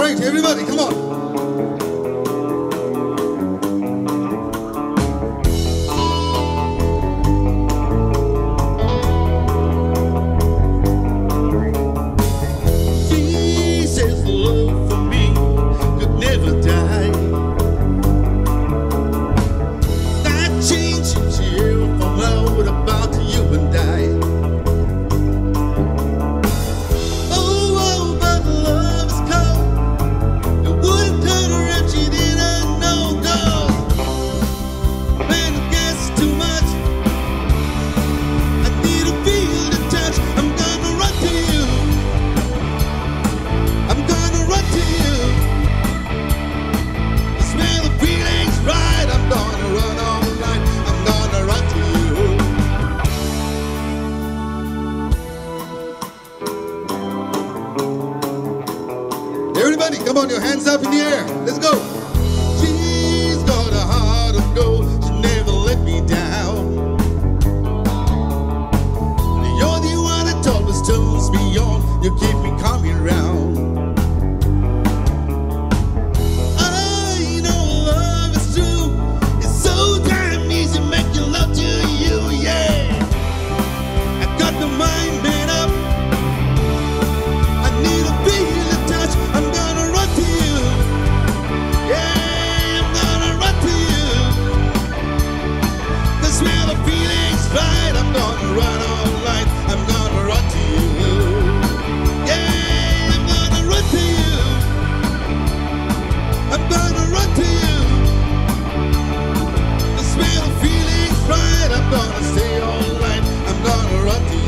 right, everybody, come on. Come on, your hands up in the air. Let's go. She's got a heart of gold. She never let me down. You're the one that always turns me on. You keep me coming round. I know love is true. It's so damn easy making love to you, yeah. I got my mind made up. I need a feel a touch. I'm gonna run to you. Yeah, I'm gonna run to you. 'Cause where the feeling's right, I'm gonna run all night. I'm gonna run to you. Yeah, I'm gonna run to you. I'm gonna run to you. 'Cause where the feeling's right, I'm gonna stay all night. I'm gonna run to you.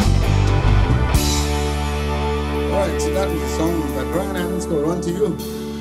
That was a song that Bryan Adams called Run to You.